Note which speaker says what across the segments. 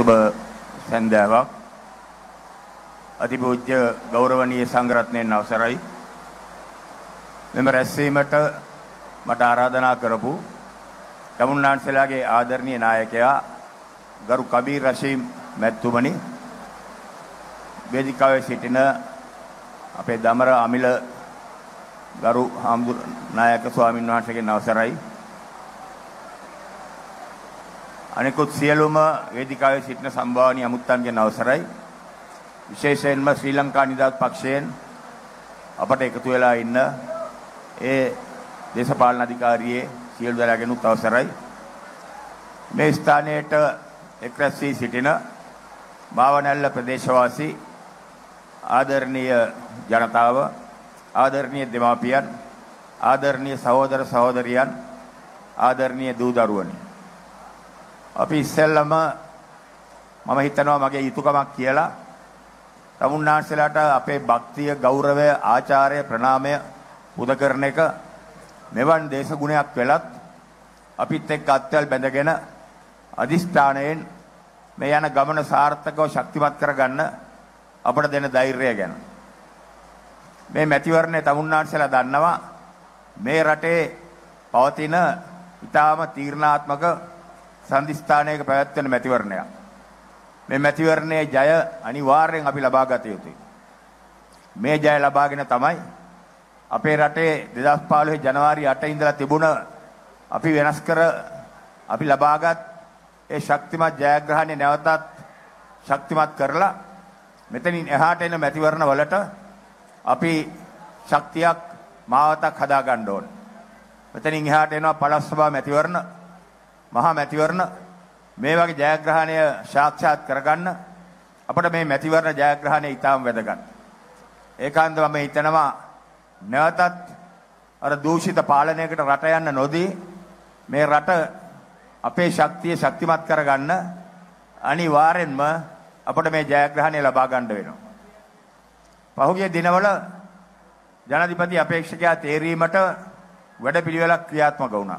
Speaker 1: සුබ සන්ධ්‍යාවක් අතිපූජ්‍ය ගෞරවනීය සංඝරත්නයන් අවසරයි මෙම රැස්වීමට මට ආරාධනා කරපු තමුන්නාන්සලාගේ ආදරණීය නායකයා ගරු කබීර් රෂීම් මැතිතුමනි වේදිකාවේ සිටින අපේ දමර අමිල ගරු නායක ස්වාමීන් වහන්සේගේ අවසරයි අනිකුත් සියලුම වේදිකාවේ සිටින සම්භාවනීය අමුත්තන්ගේ අවසරයි විශේෂයෙන්ම ශ්‍රී ලංකා නිදහස් පක්ෂයෙන් අපට එකතු වෙලා ඉන්න ඒ දේශපාලන අධිකාරියේ සියලු දෙනාගෙනුත් අවසරයි මේ ස්ථානයේට එක් රැස් වී සිටින මාවනැල්ල ප්‍රදේශවාසී ආදරණීය ජනතාව ආදරණීය දෙමාපියන් ආදරණීය සහෝදර සහෝදරියන් ආදරණීය දූ දරුවනි අපි ඉස්සෙල්ලම මම හිතනවා මගේ යුතුයකමක් කියලා තමුන්නාන්සලාට අපේ භක්තිය ගෞරවය ආචාරය ප්‍රණාමය පුද කරන එක මෙවන් දේශගුණයක් වෙලත් අපිත් එක්ක අත්වල බැඳගෙන අදිෂ්ඨාණයෙන් මේ යන ගමන සාර්ථකව ශක්තිමත් කරගන්න අපට දෙන ධෛර්යය ගැන මේ මැතිවරණයේ තමුන්නාන්සලා දන්නවා මේ රටේ පවතින ඉතාම තීරණාත්මක සම්දිස්ථානයක පැවැත්වෙන මැතිවරණයක් මේ මැතිවරණයේ ජය අනිවාර්යෙන් අපි ලබා ගත යුතුයි මේ ජය ලබාගෙන තමයි අපේ රටේ 2015 ජනවාරි 8 ඉඳලා තිබුණ අපි වෙනස් කර අපි ලබාගත් ඒ ශක්තිමත් ජයග්‍රහණය නැවතත් ශක්තිමත් කරලා මෙතනින් එහාට එන මැතිවරණ වලට අපි ශක්තියක් මාවතක් හදා ගන්න ඕන. මෙතනින් එහාට එනවා පළාත් සභා මැතිවරණ මහා මැතිවරණ මේ වගේ ජයග්‍රහණය සාක්ෂාත් කරගන්න අපිට මේ මැතිවරණ ජයග්‍රහණය ඉතාම වැදගත්. ඒකාන්ත මම හිතනවා නැවතත් අර දූෂිත පාලනයකට රට යන්න නොදී මේ රට අපේ ශක්තිය ශක්තිමත් කරගන්න අනිවාර්යෙන්ම අපිට මේ ජයග්‍රහණය ලබා ගන්න වෙනවා. පහුගිය දිනවල ජනාධිපති අපේක්ෂකයා තේරීමට වැඩපිළිවෙලක් ක්‍රියාත්මක වුණා.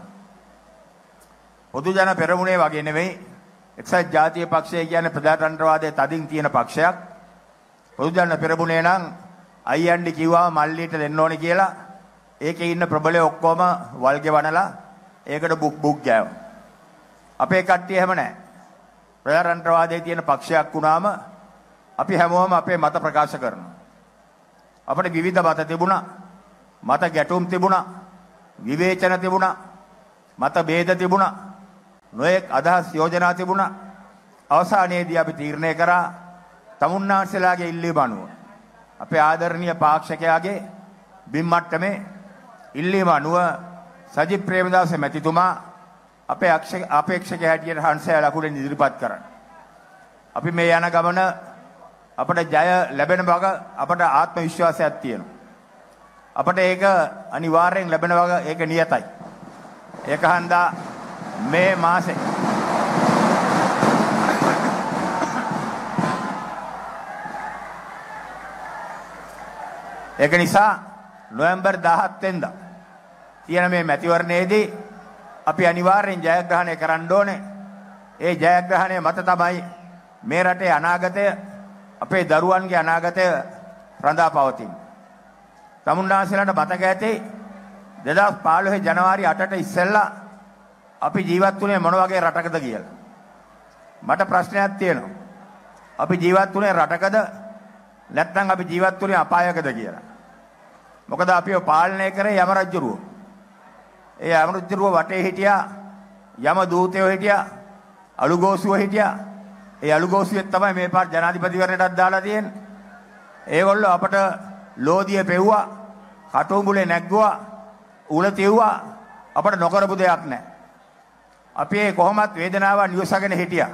Speaker 1: පොදු ජන පෙරමුණේ වගේ නෙවෙයි එක්සත් ජාතික පක්ෂය කියන්නේ ප්‍රජාතන්ත්‍රවාදයේ තදින් තියෙන පක්ෂයක්. පොදු ජන පෙරමුණේ නම් අයියන්ඩි කිව්වම මල්ලියට දෙන්න ඕනේ කියලා ඒකේ ඉන්න ප්‍රබලයෝ ඔක්කොම වල්ගේ වනලා ඒකට බුක් ගෑවා. අපේ කට්ටිය එහෙම නැහැ. ප්‍රජාතන්ත්‍රවාදයේ තියෙන පක්ෂයක් වුණාම අපි හැමෝම අපේ මත ප්‍රකාශ කරනවා. අපිට විවිධ මත තිබුණා. මත ගැටුම් තිබුණා. විවේචන තිබුණා. මත ભેද තිබුණා. නොඑක් අදහස් යෝජනා තිබුණා. අවසානයේදී අපි තීරණය කරා තමුන්නාන්සලාගේ ඉල්ලීම අනුව අපේ ආදරණීය පාක්ෂිකයාගේ බිම් මට්ටමේ ඉල්ලීම අනුව සජිත් ප්‍රේමදාස මැතිතුමා අපේ අපේක්ෂකයා හැටියට හංසය ලකුණෙන් ඉදිරිපත් කරා. අපි මේ යන ගමන අපට ජය ලැබෙන බව අපට ආත්ම විශ්වාසයක් තියෙනවා. අපට ඒක අනිවාර්යෙන් ලැබෙන බව ඒක නියතයි. ඒක හන්දා මේ මාසේ ඒක නිසා නොවැම්බර් 17 වෙනිදා තියෙන මේ මැතිවරණයේදී අපි අනිවාර්යෙන් ජයග්‍රහණය කරන්න ඕනේ. ඒ ජයග්‍රහණය මත තමයි මේ රටේ අනාගතය අපේ දරුවන්ගේ අනාගතය රඳා පවතින්නේ. තමුන්නාන්සලාට මතක ඇති 2015 ජනවාරි 8ට ඉස්සෙල්ලා අපි ජීවත් වුණේ මොන වගේ රටකද කියලා. මට ප්‍රශ්නයක් තියෙනවා. අපි ජීවත් වුණේ රටකද නැත්නම් අපි ජීවත් වුණේ අපායකද කියලා. මොකද අපිව පාලනය කරේ යම රජුරුව. ඒ යම රජුරුව වටේ හිටියා යම දූතයෝ හිටියා අලුගෝසුව හිටියා. ඒ අලුගෝසුවෙත් තමයි මේ පාර ජනාධිපතිවරණයටත් දාලා තියෙන්නේ. ඒගොල්ලෝ අපට ලෝදිය පෙව්වා, කටුඹුලේ නැග්ගුවා, උල තෙව්වා. අපට නොකරපු දෙයක් නැහැ. අපි ඒ කොහොමත් වේදනාව නිවසගෙන හිටියා.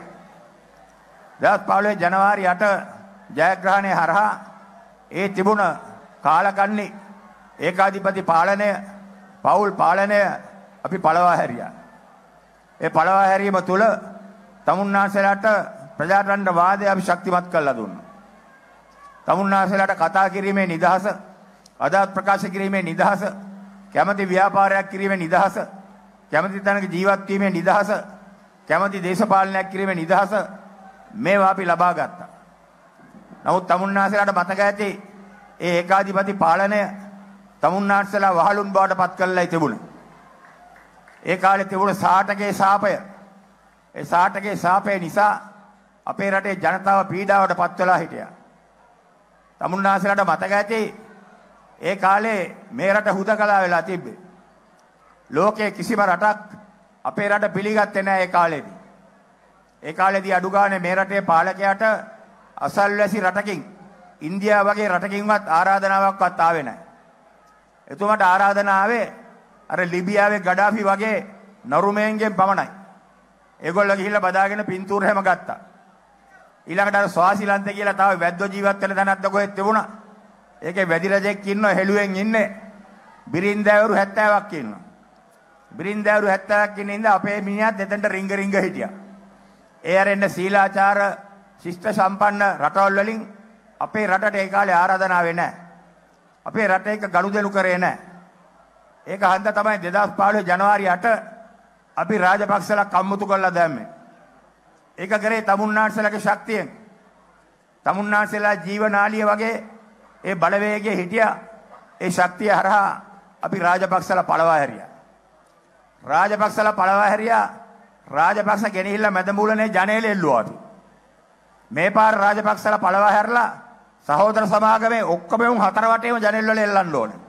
Speaker 1: 2015 ජනවාරි 8 ජයග්‍රහණය හරහා ඒ තිබුණ කාලකන්ණි ඒකාධිපති පාලනය, පෞල් පාලනය අපි පළවා හැරියා. ඒ පළවා හැරීම තුළ තමුන්නාන්සලාට ප්‍රජාතන්ත්‍රවාදය අපි ශක්තිමත් කරලා දුන්නා. තමුන්නාන්සලාට කතා කිරීමේ නිදහස, අදහස් ප්‍රකාශ කිරීමේ නිදහස, කැමැති ව්‍යාපාරයක් කිරීමේ නිදහස, කැමැති තැනක ජීවත් වීමේ නිදහස, කැමැති දේශපාලනයක් කිරීමේ නිදහස මේවා අපි ලබා ගත්තා. නමුත් තමුන්නාසලාට මතක ඇති ඒ ඒකාධිපති පාලනය තමුන්නාසලා වහලුන් බවට පත් කළායි තිබුණේ. ඒ කාලේ තිබුණ සාටකේ ශාපය. ඒ සාටකේ ශාපය නිසා අපේ රටේ ජනතාව පීඩාවට පත් වෙලා හිටියා. තමුන්නාසලාට මතක ඇති ඒ කාලේ මේ රට හුදකලා වෙලා තිබ්බේ. ලෝකයේ කිසිම රටක් අපේ රට පිළිගත්තේ නැහැ ඒ කාලේදී. ඒ කාලේදී අඩු ගානේ මේ රටේ පාලකයාට අසල්වැසි රටකින් ඉන්දියාව වගේ රටකින්වත් ආරාධනාවක්වත් ආවේ නැහැ. එතුමාට ආරාධනා ආවේ අර ලිබියාවේ ගඩාෆි වගේ නරුමෙන්ගෙන් පමණයි. ඒගොල්ලෝ ගිහිල්ලා බදාගෙන පින්තූර හැම ගත්තා. ඊළඟට අර ස්වාසිලන්තේ කියලා තව වැද්දෝ ජීවත් වෙන තැනක්ද කොහෙද තිබුණා. ඒකේ වැදි රජෙක් ඉන්නවා හෙළුවෙන් ඉන්නේ. බිරින්දෑවරු 70ක් ඉන්නවා. බිරින්දෑවරු 70ක් ඉන්න ඉඳ අපේ මිනිහත් දෙතෙන්ට රිංග හිටියා. ඒ අරෙන්න සීලාචාර ශිෂ්ට සම්පන්න රටවල් වලින් අපේ රටට ඒ කාලේ ආරාධනා වෙන්නේ නැහැ. අපේ රට එක ගනුදෙනු කරේ නැහැ. ඒක හන්ද තමයි 2015 ජනවාරි 8 අපි රාජපක්ෂලා කම්මුතු කරලා දැම්මේ. ඒක කරේ තමුන්නාන්සලාගේ ශක්තියෙන්. තමුන්නාන්සලා ජීවනාලිය වගේ ඒ බලවේගයේ හිටියා. ඒ ශක්තිය හරහා අපි රාජපක්ෂලා පළවා හැරියා. රාජපක්ෂ ගෙනහිල්ලා මැදමූලනේ ජනේලෙ එල්ලුවා අපි. මේ පාර රාජපක්ෂලා පළවා හැරලා සහෝදර සමාගමේ ඔක්කොම හතර වටේම ජනෙල් වල එල්ලන්න ඕනේ.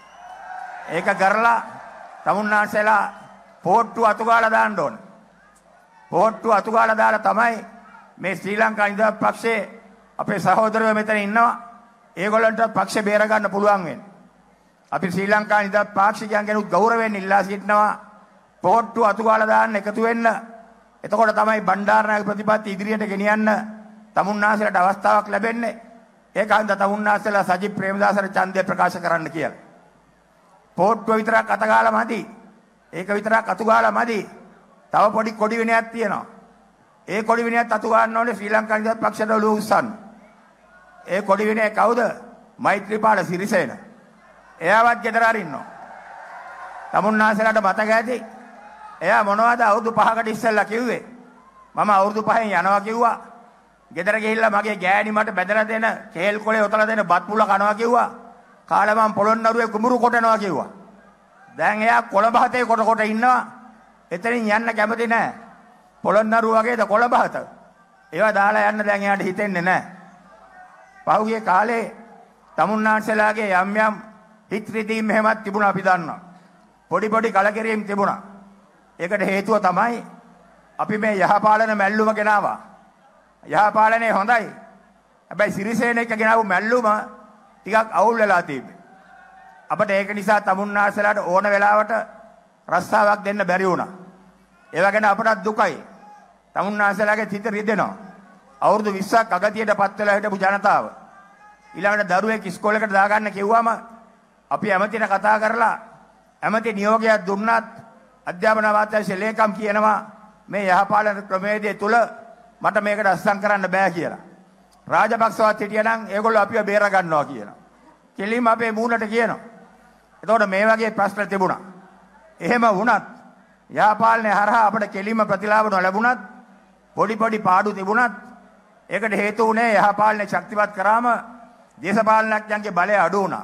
Speaker 1: ඒක කරලා තමුන්නාන්සලා පෝට්ටු අතුගාලා දාන්න ඕනේ. පෝට්ටු අතුගාලා දාලා තමයි මේ ශ්‍රී ලංකා නිදහස් පක්ෂයේ අපේ සහෝදරයෝ මෙතන ඉන්නවා. ඒගොල්ලන්ට පක්ෂේ බේර ගන්න පුළුවන් වෙන්නේ. අපි ශ්‍රී ලංකා නිදහස් පාක්ෂිකයන්ගෙන් ගෞරවයෙන් ඉල්ලා සිටිනවා පෝට්ටු අතුගාලා දාන්න එකතු වෙන්න. එතකොට තමයි බණ්ඩාරනායක ප්‍රතිපත්ති ඉදිරියට ගෙනියන්න තමුන්නාන්සලාට අවස්ථාවක් ලැබෙන්නේ. ඒකෙන්ද තමුන්නාන්සලා සජිත් ප්‍රේමදාසට ඡන්දය ප්‍රකාශ කරන්න කියලා. පෝට්ටුව විතරක් අතගාලා මදි. ඒක විතරක් අතුගාලා මදි. තව පොඩි කොඩි විනයක් තියෙනවා. ඒ කොඩි විනයත් අතු ගන්න ඕනේ ශ්‍රී ලංකා නිදහස් පක්ෂයට ඔලුව උස්සන්න. ඒ කොඩි විනය කවුද? මෛත්‍රීපාල සිරිසේන. එයාවත් ගෙදර අරින්නවා. තමුන්නාන්සලාට මතක ඇති. එයා මොනවද අවුරුදු 5කට ඉස්සෙල්ලා කිව්වේ? මම අවුරුදු 5න් යනවා කිව්වා. ගෙදර ගිහිල්ලා මගේ ගෑණි මට බෙදලා දෙන කේල් කොලේ ඔතලා දෙන බත් පුල කනවා කිව්වා. කාලා මම පොළොන්නරුවේ කුඹුරු කොටනවා කිව්වා. දැන් එයා කොළඹ හතේ කොට ඉන්නවා. එතනින් යන්න කැමති නැහැ. පොළොන්නරුව වගේද කොළඹ හත. ඒවා දාලා යන්න දැන් එයාට හිතෙන්නේ නැහැ. පහුගිය කාලේ තමුන්නාන්සලාගේ යම් හිත් රිදීම් එහෙමත් තිබුණා අපි දන්නවා. පොඩි කලකිරීම් තිබුණා. ඒකට හේතුව තමයි අපි මේ යහපාලන මැල්ලුම ගෙනාවා. යහපාලනේ හොඳයි. හැබැයි සිරිසේන එක ගෙනාවු මැල්ලුම ටිකක් අවුල් වෙලා තිබ්බේ. අපිට ඒක නිසා තමුන්නාන්සලාට ඕන වෙලාවට රස්සාවක් දෙන්න බැරි වුණා. ඒව ගැන අපටත් දුකයි. තමුන්නාන්සලාගේ හිත රිදෙනවා. අවුරුදු 20ක් අගතියටපත් වෙලා හිටපු ජනතාව. ඊළඟට දරුවෙක් ඉස්කෝලේකට දාගන්න කිව්වම අපි ඇමතිට කතා කරලා ඇමති නියෝගයක් දුන්නත් අධ්‍යාපන අමාත්‍යාංශ ලේකම් කියනවා මේ යහපාලන ක්‍රමවේදය තුල මට මේකට අස්සම් කරන්න බෑ කියලා. රාජපක්ෂවත් හිටියනම් ඒගොල්ලෝ අපිව බේර ගන්නවා කියනවා. කෙලින්ම අපේ මූණට කියනවා. එතකොට මේ වගේ ප්‍රශ්න තිබුණා. එහෙම වුණත් යහපාලනය හරහා අපිට කෙලින්ම ප්‍රතිලාභ නොලැබුණත් පොඩි පාඩු තිබුණත් ඒකට හේතු වුණේ යහපාලනය ශක්තිමත් කරාම දේශපාලනඥයන්ගේ බලය අඩු වුණා.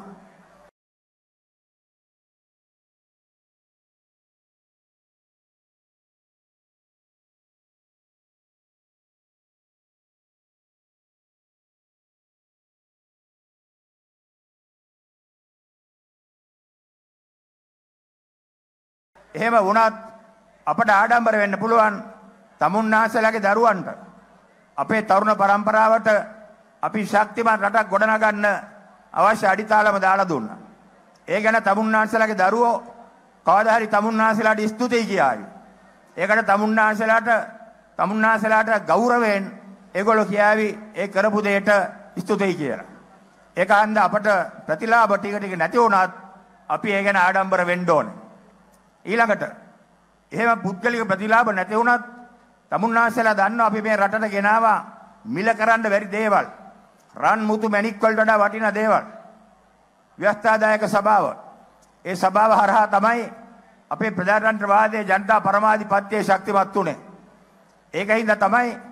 Speaker 1: එහෙම වුණත් අපට ආඩම්බර වෙන්න පුළුවන් තමුන්නාන්සලාගේ දරුවන්ට. අපේ තරුණ පරම්පරාවට අපි ශක්තිමත් රටක් ගොඩනගන්න අවශ්‍ය අඩිතාලම දාලා දුන්නා. ඒ ගැන තමුන්නාන්සලාගේ දරුවෝ කවදා හරි තමුන්නාන්සලාට ස්තුතියි කියාවි. ඒකට තමුන්නාන්සලාට ගෞරවයෙන් ඒගොල්ලෝ කියාවි ඒ කරපු දෙයට ස්තුතියි කියලා. ඒක හන්ද අපට ප්‍රතිලාභ ටික නැති වුණත් අපි ඒ ගැන ආඩම්බර වෙන්න ඕනේ. ඊළඟට එහෙම පුද්ගලික ප්‍රතිලාභ නැති වුණත් තමුන්නාන්සලා දන්නවා අපි මේ රටට ගෙනාවා මිල කරන්න බැරි දේවල්. රන් මුතු මැණික් වලට වඩා වටිනා දේවල්. ව්‍යවස්ථාදායක සභාව. ඒ සභාව හරහා තමයි අපේ ප්‍රජාතන්ත්‍රවාදයේ ජනතා පරමාධිපත්‍යයේ ශක්තිමත් උනේ. ඒකින්ද තමයි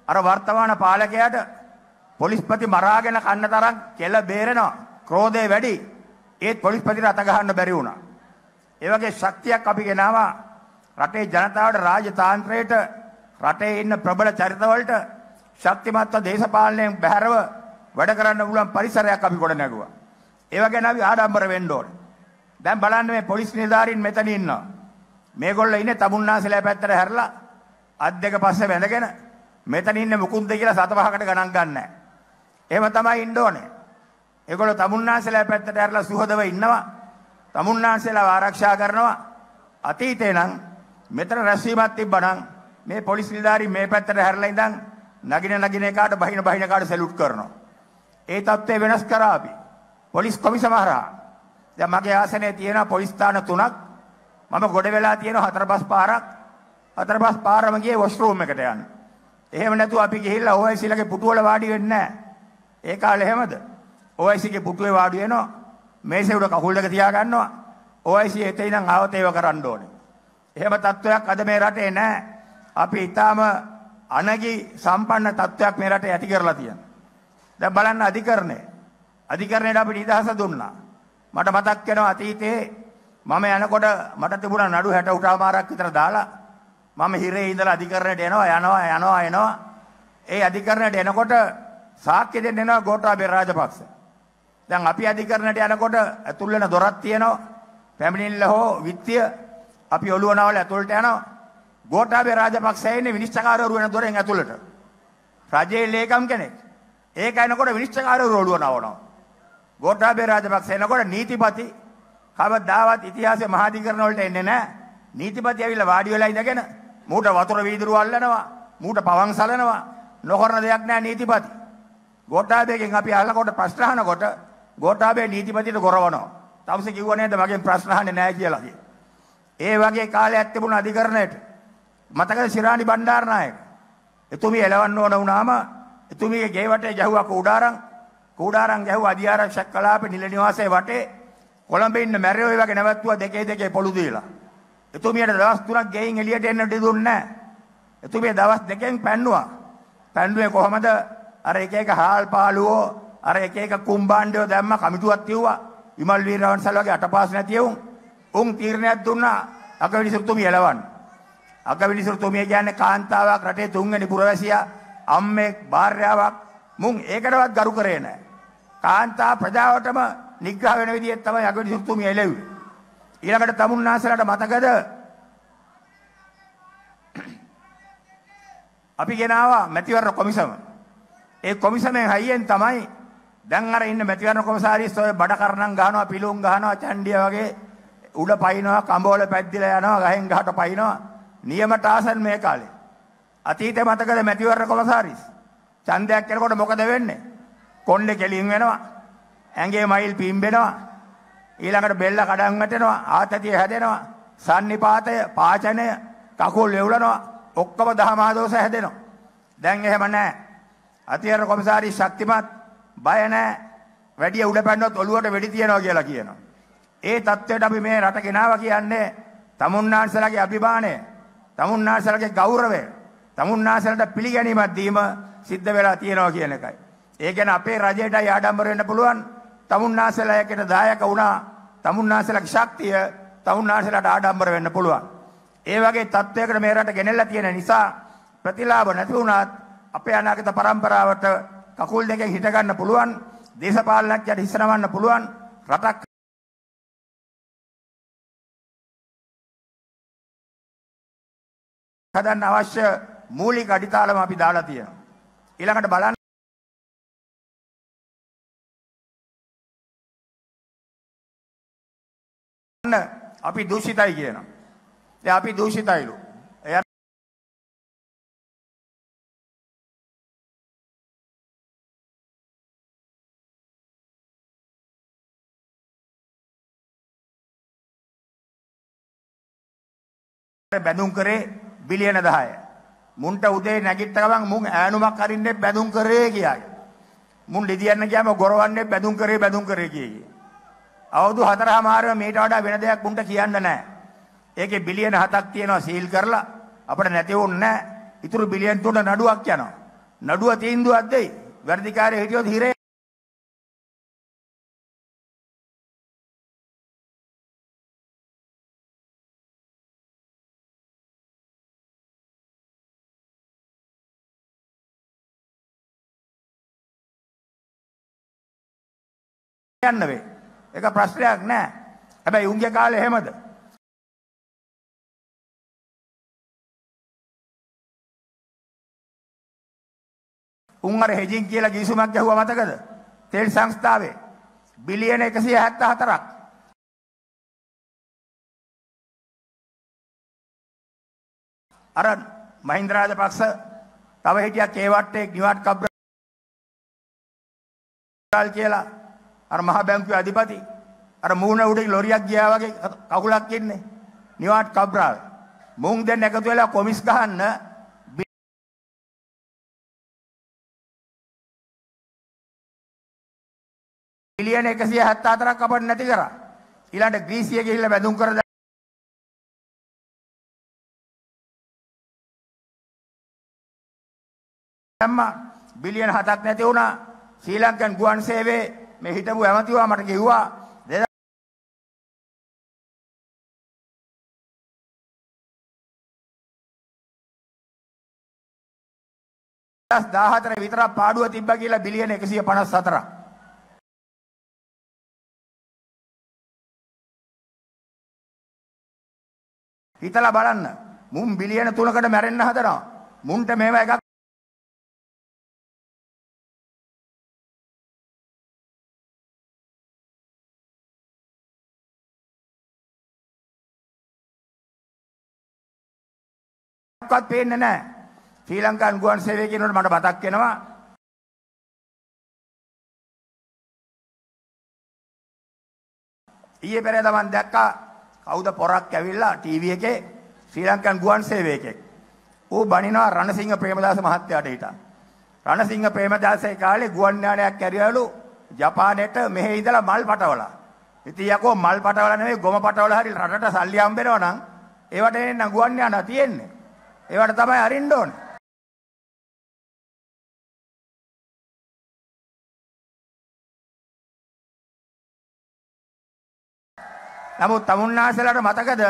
Speaker 1: අර වර්තමාන පාලකයාට පොලිස්පති මරාගෙන කන්න තරම් කෙල බේරෙනවා. ක්‍රෝධය වැඩි. ඒත් පොලිස්පතිට අත ගහන්න බැරි වුණා. ඒ වගේ ශක්තියක් අපි ගෙනාවා රටේ ජනතාවට රාජතාන්ත්‍රයට රටේ ඉන්න ප්‍රබල චරිතවලට ශක්තිමත්ව දේශපාලනයෙන් බැහැරව වැඩ කරන්න පුළුවන් පරිසරයක් අපි ගොඩ නැගුවා. ඒ වගේ නම් අපි ආඩම්බර වෙන්න ඕනේ. දැන් බලන්න මේ පොලිස් නිලධාරීන් මෙතන ඉන්නවා. මේගොල්ලෝ ඉන්නේ තමුන්නාසලා පැත්තට හැරලා අත් දෙක පස්සේ වැඳගෙන මෙතන ඉන්නේ මුකුන්ද කියලා සත පහකට ගණන් ගන්නෑ. එහෙම තමයි ඉන්න ඕනේ. ඒගොල්ලෝ තමුන්නාසලා පැත්තට හැරලා සුහදව ඉන්නවා. තමුන්නාසලා ආරක්ෂා කරනවා. අතීතේ නම් මෙතන රැස්වීමක් තිබ්බනම් මේ පොලිස් නිලධාරීන් මේ පැත්තට හැරලා ඉඳන් නගින එකාට බහින එකාට සැලුට් කරනවා. ඒ තත්ත්වය වෙනස් කරා අපි. පොලිස් කොමිසමහරහා දැන් මගේ ආසනයේ තියෙනවා පොලිස් ස්ථාන 3ක්. මම ගොඩ වෙලා තියෙනවා 4-5 පාරක්. 4-5 පාරම ගියේ වොෂ්රූම් එකට යන්න. එහෙම නැතුව අපි ගිහිල්ලා OIC ලගේ පුටුවල වාඩි වෙන්නේ නැහැ. ඒ කාලේ එහෙමද? OIC ගේ පුටුවේ වාඩි වෙනවා. මේසේ උඩ කකුල් දෙක තියා ගන්නවා. OIC එතේ ඉඳන් ආවතේව කරන්න ඕනේ. එහෙම තත්ත්වයක් අද මේ රටේ නැහැ. අපි ඊටාම අනගි සම්පන්න තත්ත්වයක් මේ රටේ ඇති කරලා තියෙනවා. දැන් බලන්න අධිකරණයට අපි නිදහස දුන්නා. මට මතක් වෙනවා අතීතේ මම යනකොට මට තිබුණා නඩු 60 මාරක් විතර දාලා මම හිරේ ඉඳලා අධිකරණයට එනවා. ඒ අධිකරණයට එනකොට සාක්ෂි දෙන්න එනවා ගෝඨාභය රාජපක්ෂ. දැන් අපි අධිකරණයට යනකොට ඇතුල් වෙන දොරක් තියෙනවා. පැමිණිල්ල හෝ විත්‍ය අපි ඔළුව නවල ඇතුළට යනවා. ගෝඨාභය රාජපක්ෂ ඉන්නේ විනිශ්චයකාරවරු වෙන දොරෙන් ඇතුළට. රජයේ ලේකම් කෙනෙක්. ඒක එනකොට විනිශ්චයකාරවරු ඔළුව නවනවා. ගෝඨාභය රාජපක්ෂ එනකොට නීතිපති කවදාවත් ඉතිහාසයේ මහාධිකරණ වලට එන්නේ නැහැ. නීතිපති ඇවිල්ලා වාඩි වෙලා ඉඳගෙන මූට වතුර වීදුරු අල්ලනවා, මූට පවන් සලනවා. නොකරන දෙයක් නැහැ නීතිපති. ගෝඨාභයගෙන් අපි අහනකොට ප්‍රශ්න අහනකොට ගෝඨාභය නීතිපතිට ගොරවනවා. තවසේ කිව්ව නේද මගෙන් ප්‍රශ්න අහන්නේ නැහැ කියලා. ඒ වගේ කාලයක් තිබුණා අධිකරණයට. මතකද ශිරාණි බණ්ඩාරනායක? එතුමිය එලවන්න ඕන වුණාම එතුමියගේ ගේ වටේ ගැහුවා කූඩාරම් ගැහුවා අධිආරක්ෂක කලාපේ නිල නිවාසයේ වටේ කොළඹ ඉන්න මැරයෝ වගේ නැවතුවා දෙකේ පොළු දීලා. එතුමියට දවස් 3ක් ගෙයින් එළියට එන්න දෙදුන්නේ නැහැ. එතුමිය දවස් 2කින් පැන්නුවා. පැන්නුවේ කොහමද? අර එක හාල් පාළුවෝ අර එක කුම්බාණ්ඩයෝ දැම්ම කමිටුවක් තියුවා. විමල් වීරවංශල වගේ අටපාස් නැති උන් තීරණයක් දුන්නා අගවිනිසුතුමිය එලවන්න. අගවිනිසුතුමිය කියන්නේ කාන්තාවක් රටේ තුන්වෙනි පුරවැසියා අම්මෙක් භාර්යාවක් මුන් ඒකටවත් ගරු කරේ නැහැ. කාන්තා ප්‍රජාවටම නිග්‍රහ වෙන විදිහට තමයි අගවිනිසුතුමිය එළෙව්වේ. ඊළඟට තමුන්නාසලට මතකද අපි ගෙනාවා මැතිවරණ කොමිසම. ඒ කොමිසමෙන් හයියෙන් තමයි දැන් අර ඉන්න මැතිවරණ කොමසාරිස් ඔය බඩ කරණම් ගහනවා, පිලුම් ගහනවා, චණ්ඩිය වගේ උඩ පයින්නවා, කඹවල පැද්දිලා යනවා, ගහෙන් ගහට පයින්නවා. නියමට ආසන් මේ කාලේ. අතීතේ මතකද මැතිවරණ කොමසාරිස්? ඡන්දයක් කරනකොට මොකද වෙන්නේ? කොණ්ඩේ කෙලින් වෙනවා. ඇඟේ මයිල් පිම්බෙනවා. ඊළඟට බෙල්ල කඩන් වැටෙනවා, ආතතිය හැදෙනවා, සන්නිපාතය, පාචනය, කකුල් වෙවුලනවා, ඔක්කොම දහමහා දෝෂ හැදෙනවා. දැන් එහෙම නැහැ. අතියර කොමසාරිස් ශක්තිමත්, බය නැහැ. වැඩි උඩ පැන්නොත් ඔළුවට වෙඩි තියනවා කියලා කියනවා. ඒ தත්ත්වයට අපි මේ රට ගෙනාවා කියන්නේ තමුන්නාන්සලගේ අභිමානය, තමුන්නාන්සලගේ ගෞරවය, තමුන්නාන්සලට පිළිගැනීමක් දීම සිද්ධ වෙලා තියෙනවා කියන එකයි. ඒ කියන්නේ අපේ රජයටයි ආඩම්බර වෙන්න පුළුවන්. තමුන්නාන්සලයකට දායක වුණා. තමුන්නාන්සලගේ ශක්තිය තමුන්නාන්සලට ආඩම්බර වෙන්න පුළුවන්. ඒ වගේ තත්ත්වයකට මේ රට ගෙනෙලා තියෙන නිසා ප්‍රතිලාභ නැති වුණත් අපේ අනාගත පරම්පරාවට කකුල් දෙකෙන් හිට ගන්න පුළුවන්. දේශපාලනඥයට හිස නවන්න පුළුවන්. රටක් හදන්න අවශ්‍ය මූලික අඩිතාලම අපි දාලා තියෙනවා. ඊළඟට බලන්න අපි දූෂිතයි කියනවා. දැන් අපි දූෂිතයිලු. බැඳුම් කරේ බිලියන 10. මුන්ට උදේ නැගිට ගමන් මුන් ඈනුමක් අරින්නේ බැඳුම් කරේ කියයි. මුන් ලිදියන්න ගියාම ගොරවන්නේ බැඳුම් කරේ කියයි. අවුරුදු 4මාරම මේට වඩා වෙන දෙයක් මුන්ට කියන්න නැහැ. ඒකේ බිලියන 7ක් තියෙනවා සීල් කරලා අපිට නැති වුන්නේ නැහැ. ඉතුරු බිලියන 3 නඩුවක් යනවා. නඩුව තීන්දුවක් දෙයි. වැඩිකාරයෙක් හිටියොත් හිරේ යන්න වේ. ඒක ප්‍රශ්නයක් නෑ. හැබැයි උන්ගේ කාලේ එහෙමද? උන් අර හෙජින් කියලා ගිවිසුමක් ගැහුවා මතකද? තෙල් සංස්ථාවේ බිලියන 174ක්. අර මහින්ද රාජපක්ෂ තව හිටියා කේවට්ටේ නිවාඩ් කබ්‍රාල් කියලා අර මහ බැංකුවේ අධිපති අර මූණ උඩින් ලොරියක් ගියා වගේ කකුලක් ඉන්නේ නිවාඩ් කබ්‍රාල් මුං දෙන්න එකතු වෙලා කොමිස් ගහන්න බිලියන 174ක් අපිට නැති කරා. ඊළඟට ග්‍රීසිය ගිහිල්ලා බැඳුම් කර දැම්මා. බිලියන 7ක් නැති වුණා. ශ්‍රී ලංකන් ගුවන් සේවයේ මේ හිටපු ඇමතිවා මට කිව්වා 2014 විතරක් පාඩුව තිබ්බා කියලා බිලියන 154ක්. හිතලා බලන්න මුන් බිලියන 3කට මැරෙන්න හදනවා. මුන්ට මේවා එකක් වත් පේන්නේ නැහැ. ශ්‍රී ලංකන් ගුවන් සේවය කියනකොට මට මතක් වෙනවා ඊයේ පෙරේද මම දැක්කා කවුද පොරක් ඇවිල්ලා ටීවී එකේ ශ්‍රී ලංකන් ගුවන් සේවයකෙක්. ඌ බනිනවා රණසිංහ ප්‍රේමදාස මහත්තයාට හිටා. රණසිංහ ප්‍රේමදාසගේ කාලේ ගුවන් යානයක් ඇරියලු ජපානයට මෙහෙ ඉඳලා මල් පටවලා. ඉතින් යකෝ මල් පටවලා නෙවෙයි ගොම පටවලා හරි රටට සල්ලි හම්බෙනවා නම් ඒවට එන්න ගුවන් යානා තියෙන්නේ. ඒවට තමයි අරින්න ඕනේ. නමුත් තමුන්නාසලට මතකද?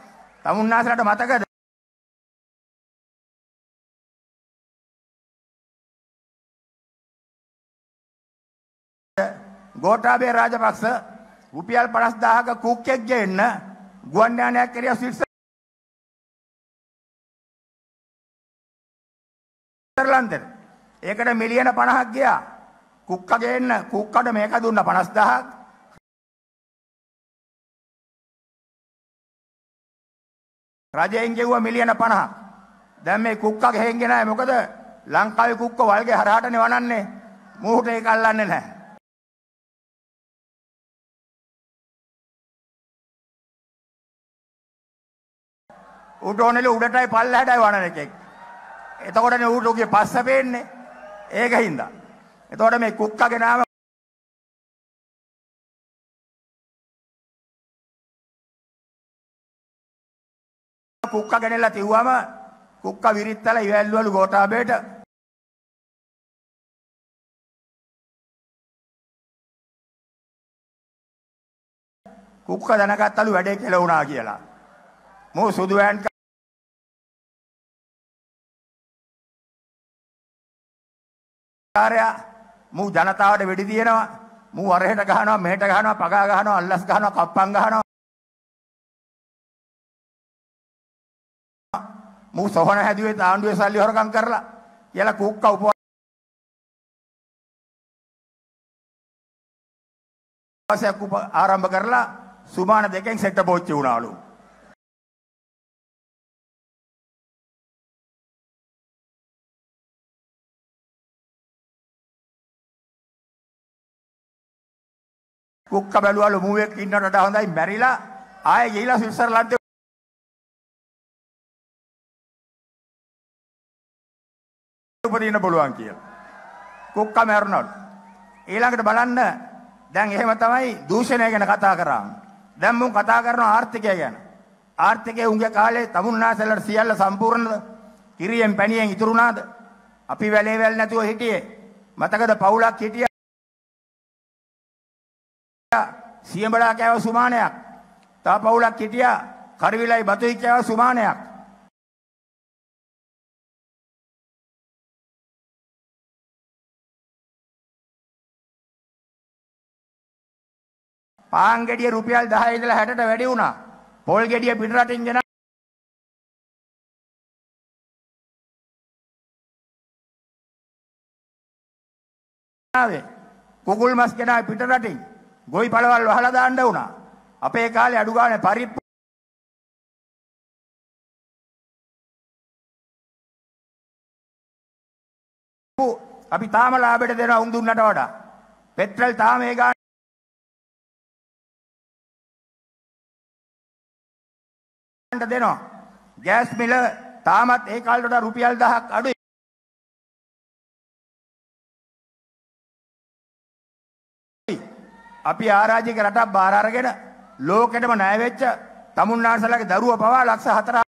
Speaker 1: ගෝඨාභය රාජපක්ෂ රුපියල් 50000ක කුක්කෙක් ගෙන්න ගුවන් යානයක් කරියා ස්විට්සර්ලන්තෙට. ඒකට මිලියන 50ක් ගියා. කුක්ක ගේන්න කුක්කට මේක දුන්නා 50000ක්. රජයෙන් ගෙවුවා මිලියන 50ක්. දැන් මේ කුක්ක ගෙහෙන්නේ නැහැ. මොකද ලංකාවේ කුක්ක වල්ගේ හරහාටනේ වනන්නේ. මූට ඒක අල්ලන්නේ නැහැ. ඌට ඕනෙලු උඩටයි පල්ලෙහාටයි වනන එකෙක්. එතකොටනේ ඌට උගේ පස්ස පේන්නේ. ඒක හින්දා. එතකොට මේ කුක්කගේ නාම කුක්ක ගෙනල්ලා තිව්වම කුක්ක විරිත්තලා ඉවැල්ලුවලු ගෝඨාභයට. කුක්ක දැනගත්තලු වැඩේ කෙලවුණා කියලා. මෝ සුදු වෑන් කාර්යය මූ ජනතාවට වෙඩි දිනනවා. මූ අරහෙට ගහනවා මෙහෙට ගහනවා පගා ගහනවා අල්ලස් ගහනවා කප්පම් ගහනවා. මූ සොහන හැදුවේ තාණ්ඩුවේ සල්ලි හොරකම් කරලා කියලා කුක්ක උපවාසයක් ආරම්භ කරලා සුමාන දෙකෙන් සෙට්ට පෝච්චි වුණාලු. කුක්ක බැලුවලු මූවෙක් ඉන්නට වඩා හොඳයි මැරිලා ආයෙ ගිහිලා ස්විට්සර්ලන්තේ උපදින්න පුළුවන් කියලා. කුක්ක මැරුණා. ඊළඟට බලන්න දැන් එහෙම තමයි දූෂණය ගැන කතා කරාම. දැන් මුන් කතා කරනවා ආර්ථිකය ගැන. ආර්ථිකයේ උන්ගේ කාලේ තමුන්නාසලට සියල්ල සම්පූර්ණද? කිරියෙන් පැණියෙන් ඉතුරුනාද? අපි වැලේ වැල් නැතුව හිටියේ. මතකද පවුලක් හිටියා. සියඹලා කෑව සුමානයක්. තව පවුලක් හිටියා. කරවිලයි බතුයි කෑව සුමානයක්. පාන් ගෙඩිය රුපියල් 10 ඉඳලා 60ට වැඩි වුණා. පොල් ගෙඩිය පිට රටින් ගෙන ආවේ. කුකුල් මස් ගෙනාවේ පිට රටින්. ගොවි පළවල් වහලා දාන්න වුණා. අපේ කාලේ අඩු ගානේ පරිප්පු අපි තාම ලාභයට දෙනවා උන් දුන්නට වඩා. පෙට්‍රල් තාම ඒ ගානේ දෙනවා. ගෑස් මිල තාමත් ඒ කාලේ වඩා රුපියල් 1000ක් අඩුයි. අපි ආරාජික රටක් බාර අරගෙන ලෝකෙටම ණය වෙච්ච තමුන්නාන්සලාගේ දරුව පවා ලක්ෂ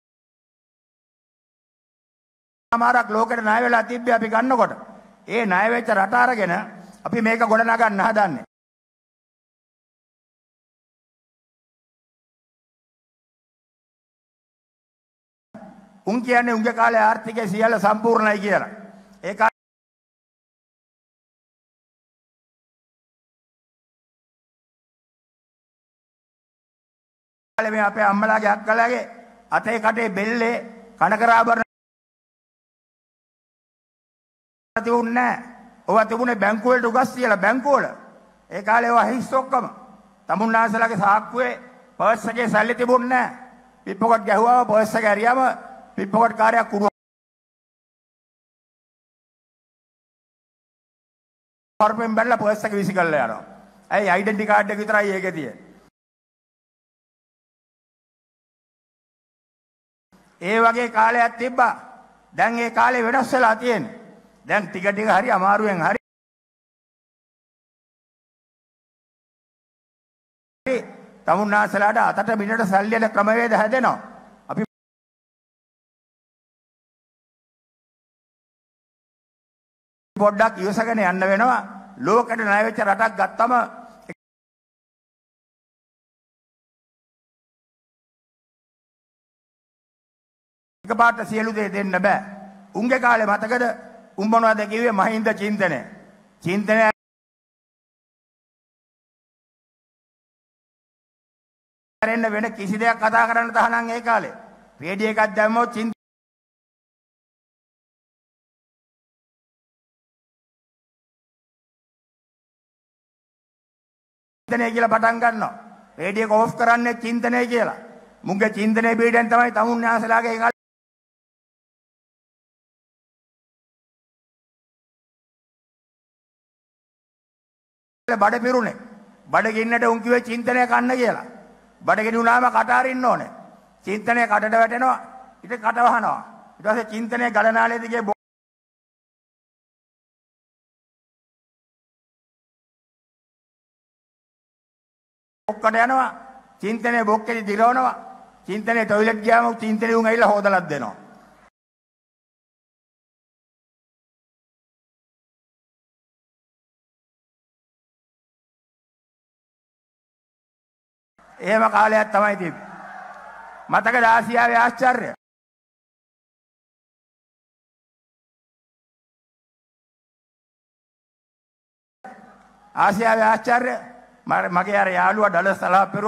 Speaker 1: 4මාරක් ලෝකෙට ණය වෙලා තිබ්බේ අපි ගන්නකොට. ඒ ණය වෙච්ච රට අරගෙන අපි මේක ගොඩ නගන්න හදන්නේ. උන් කියන්නේ උන්ගේ කාලේ ආර්ථිකය සියල්ල සම්පූර්ණයි කියලා. ඒ කාලේ මේ අපේ අම්මලාගේ අක්කලාගේ අතේ කටේ බෙල්ලේ කනකරාභරණ තිබුණේ නැහැ. ඔවා තිබුණේ බැංකු වලට උගස් කියලා බැංකු වල. ඒ කාලේ ඔවා හිස් ඔක්කොම. තමුන්නාසලාගේ සාක්කුවේ පර්ස් එකේ සල්ලි තිබුණේ නැහැ. පිප්පොකට් ගැහුවාම පර්ස් එක ඇරියාම පිප්පොකට් කාර්යයක් කුරු කරපෙන් බැලලා පර්ස් එක විසි කරලා යනවා. ඇයි ඩෙන්ටි කාඩ් එක විතරයි ඒකේ තියෙන්නේ. ඒ වගේ කාලයක් තිබ්බා. දැන් ඒ කාලේ වෙනස් වෙලා තියෙන්නේ. දැන් ටික ටික හරි අමාරුවෙන් හරි තමුන්නාසලාට අතට බිනට සල්ලි යන ක්‍රමවේද හැදෙනවා. අපි පොඩ්ඩක් ඉවසගෙන යන්න වෙනවා. ලෝකෙට ණය වෙච්ච රටක් ගත්තම එකපාරට සියලු දේ දෙන්න බෑ. උන්ගේ කාලේ මතකද? උන් මොනවද කිව්වේ? මහින්ද චින්තනය. චින්තනය කරන්න වෙන කිසි දෙයක් කතා කරන්න තහනම් ඒ කාලේ. රේඩියෝ එකක් දැම්මොත් චින්තනය කියලා පටන් ගන්නවා. රේඩියෝ එක ඕෆ් කරන්නේ චින්තනය කියලා. මුගේ චින්තනය බීඩෙන් තමයි තමුන්නාසලාගේ ඒ බඩ පිරුණේ. බඩ ගින්නට උන් කිව්වේ චින්තනය කන්න කියලා. බඩ ගෙනුනාම කට අරින්න ඕනේ. චින්තනය කටට වැටෙනවා. ඊට කට වහනවා. ඊට පස්සේ චින්තනය ගලනාලේ දිගේ බොක්කට යනවා. චින්තනය බොක්කේ දිරවනවා. චින්තනය টয়ලට් ගියාම චින්තනය උන් ඇවිල්ලා හොදලක් දෙනවා. එහෙම කාලයක් තමයි තිබ්බේ. මතකද ආසියාවේ ආශ්චර්ය? ආසියාවේ ආශ්චර්ය මගේ අර යාළුවා ඩලස් සලාප්පෙරුව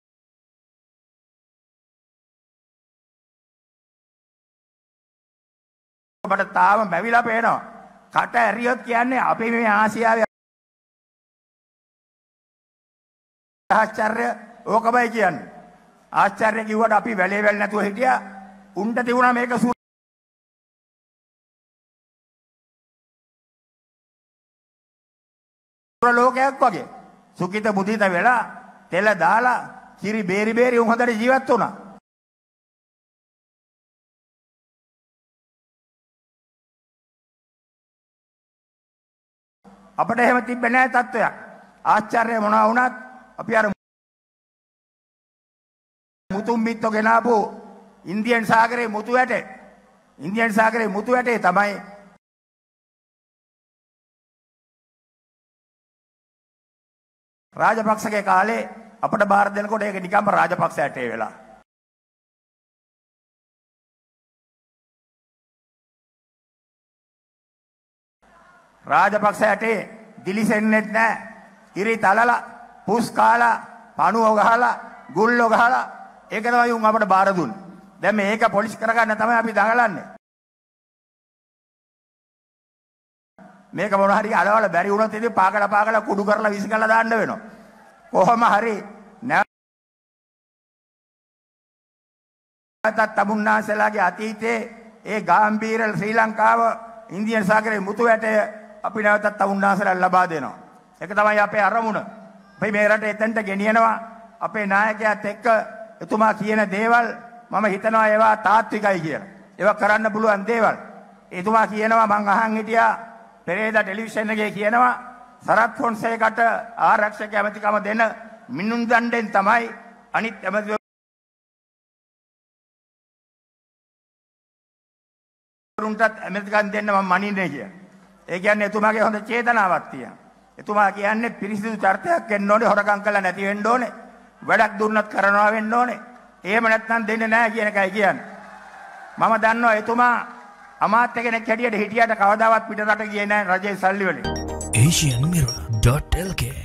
Speaker 1: ඔබට තාම බැවිලා පේනවා. කට ඇරියොත් කියන්නේ අපි මේ ආසියාවේ ආශ්චර්ය ඕකමයි කියන්නේ. ආශ්චර්ය කිව්වට අපි වැලේ වැල් නැතුව හිටියා. උන්ට තිබුණා මේක සුර ලෝකයක් වගේ. සුඛිත බුද්ධිත වෙලා තෙල දාලා කිරි බේරි උන් හොඳට ජීවත් වුණා. අපිට එහෙම තිබ්බේ නැහැ තත්වයක්. ආශ්චර්ය මොනවා වුණත් අපි අර මුතුන් මිත්තෝ ගෙනාපු ඉන්දියන් සාගරේ මුතු ඇටේ තමයි රාජපක්ෂගේ කාලේ අපිට බාර දෙනකොට ඒක නිකම්ම රාජපක්ෂ ඇටේ වෙලා. රාජපක්ෂ ඇටේ දිලිසෙන්නෙත් නැහැ. ඉරි තලලා, පුස් කාලා, පණුව ගහලා, ගුල්ලෝ ගහලා ඒක තමයි උන් අපිට බාර දුන්නේ. දැන් මේක පොලිස් කරගන්න තමයි අපි දඟලන්නේ. මේක මොන හරි අලවල බැරි වුණොත් ඉතින් පාගල කුඩු කරලා විසිකලා දාන්න වෙනවා. කොහොම හරි නැවතත් තමුන්නාසලාගේ අතීතයේ ඒ ගාම්භීර ශ්‍රී ලංකාව ඉන්දියන් සාගරයේ මුතු වැටය අපි නැවතත් තමුන්නාසලා ලබා දෙනවා. ඒක තමයි අපේ අරමුණ. අපි මේ රට එතෙන්ට ගෙනියනවා. අපේ නායකයාත් එක්ක එතුමා කියන දේවල් මම හිතනවා ඒවා තාත්විකයි කියලා. ඒවා කරන්න පුළුවන් දේවල්. එතුමා කියනවා මං අහන් හිටියා පෙරේදා ටෙලිවිෂන් එකේ කියනවා සරත් ෆොන්සේකට ආරක්ෂක ඇමතිකම දෙන මිනුම් දණ්ඩෙන් තමයි අනිත් ඇමතිවරුන්ටත් ඇමතිකම් දෙන්න මම මනින්නේ කියලා. ඒ කියන්නේ එතුමාගේ හොඳ චේතනාවක් තියෙනවා. එතුමා කියන්නේ පිරිසිදු චර්යාවක් වෙන්න ඕනේ, හොරකම් කළා නැති වෙන්න ඕනේ, වැඩක් දුන්නත් කරනවා වෙන්න ඕනේ. එහෙම නැත්නම් දෙන්නේ නැහැ කියන එකයි කියන්නේ. මම දන්නවා එතුමා අමාත්‍ය කෙනෙක් හැටියට හිටියට කවදාවත් පිටරට ගියේ නැහැ රජයේ සල්ලි වලින්.
Speaker 2: asianmirror.lk